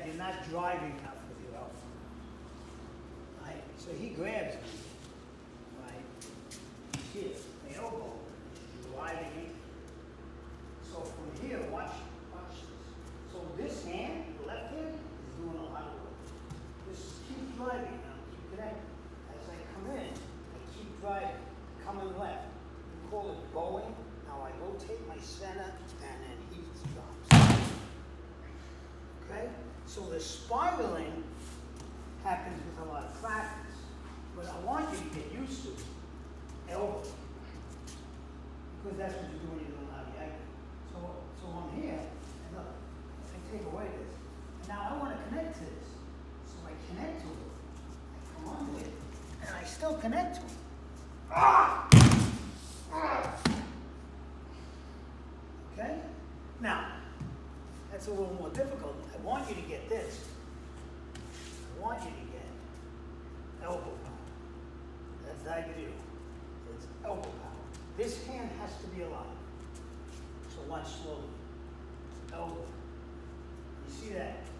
you're not driving enough with your elbow. Right? So he grabs me, right? Here, the elbow is driving in. So from here, watch this. So this hand, the left hand, is doing a lot of work. Just keep driving now, keep connecting. As I come in, I keep driving, coming left. We call it bowing. Now I rotate my center, and then he drops. Okay? So the spiraling happens with a lot of practice. But I want you to get used to elbow. Because that's what you're doing when you're doing Aviator. So I'm here, and look, I take away this. And now I want to connect to this. So I connect to it. I come on it, and I still connect to it. Ah! Ah! Okay? Now, that's a little more difficult. I want you to get this. I want you to get elbow power. That's Daigaryu. It's elbow power. This hand has to be alive. So watch slowly. Elbow. You see that?